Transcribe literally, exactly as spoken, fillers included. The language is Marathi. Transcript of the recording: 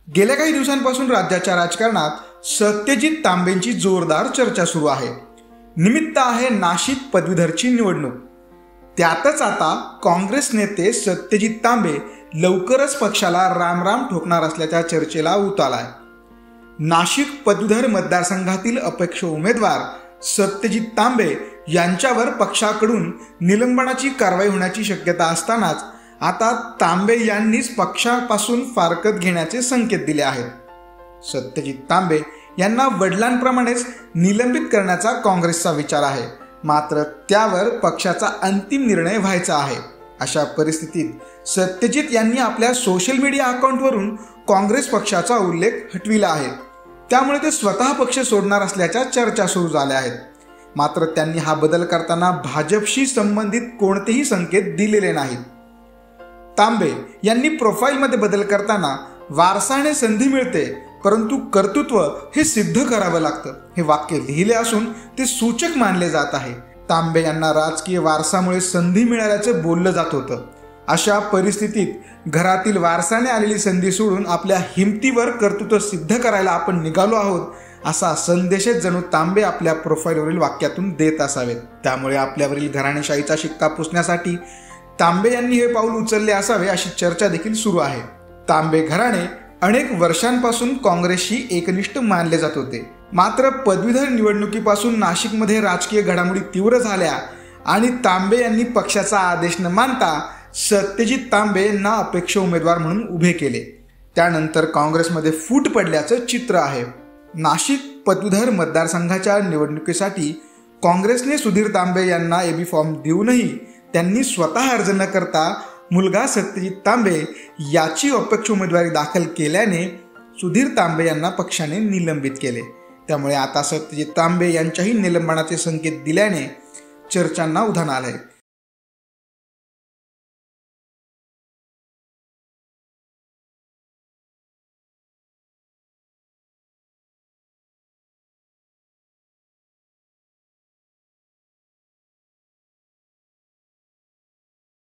गेल्या काही दिवसांपासून राज्याच्या राजकारणात सत्यजित तांबेंची जोरदार चर्चा सुरू आहे। निमित्त आहे नाशिक पदवीधरची निवडणूक। त्यातच आता काँग्रेस नेते सत्यजित तांबे लवकरच पक्षाला रामराम ठोकणार असल्याच्या चर्चेला उत आलाय। नाशिक पदवीधर मतदारसंघातील अपेक्ष उमेदवार सत्यजित तांबे यांच्यावर पक्षाकडून निलंबनाची कारवाई होण्याची शक्यता असतानाच आता तांबे यांनीच पक्षापासून फारकत घेण्याचे संकेत दिले आहेत। सत्यजित तांबे यांना वडिलांप्रमाणेच निलंबित करण्याचा काँग्रेसचा विचार आहे, मात्र त्यावर पक्षाचा अंतिम निर्णय व्हायचा आहे। अशा परिस्थितीत सत्यजित यांनी आपल्या सोशल मीडिया अकाउंटवरून काँग्रेस पक्षाचा उल्लेख हटविला आहे। त्यामुळे ते स्वतः पक्ष सोडणार असल्याच्या चर्चा सुरू झाल्या आहेत। मात्र त्यांनी हा बदल करताना भाजपशी संबंधित कोणतेही संकेत दिलेले नाहीत। तांबे यांनी प्रोफाईलमध्ये बदल करताना वारसाने संधी मिळते, परंतु कर्तृत्व हे सिद्ध करावं लागतं हे वाक्य लिहिले असून ते सूचक मानले जात आहे। तांबे यांना राजकीय वारसामुळे संधी मिळाल्याचं बोललं जात होतं। अशा परिस्थितीत घरातील वारसाने आलेली संधी सोडून आपल्या हिमतीवर कर्तृत्व सिद्ध करायला आपण निघालो आहोत असा संदेशच जणू तांबे आपल्या प्रोफाईलवरील वाक्यातून देत असावेत। त्यामुळे आपल्यावरील घराणेशाहीचा शिक्का पुसण्यासाठी तांबे यांनी हे पाऊल उचलले असावे अशी चर्चा देखील सुरू आहे। तांबे घराणे अनेक वर्षांपासून काँग्रेसशी एकनिष्ठ मानले जात होते, मात्र पदवीधर निवडणुकीपासून नाशिकमध्ये राजकीय घडामोडी तीव्र झाल्या आणि तांबे यांनी पक्षाचा आदेश न मानता सत्यजित तांबे यांना अपेक्ष उमेदवार म्हणून उभे केले। त्यानंतर काँग्रेसमध्ये फूट पडल्याचं चित्र आहे। नाशिक पदवीधर मतदारसंघाच्या निवडणुकीसाठी काँग्रेसने सुधीर तांबे यांना एबी फॉर्म देऊनही त्यांनी स्वतः अर्ज न करता मुलगा सत्यजित तांबे याची अपेक्ष उमेदवारी दाखल केल्याने सुधीर तांबे यांना पक्षाने निलंबित केले। त्यामुळे आता सत्यजित तांबे यांच्याही निलंबनाचे संकेत दिल्याने चर्चांना उधाण आलंय।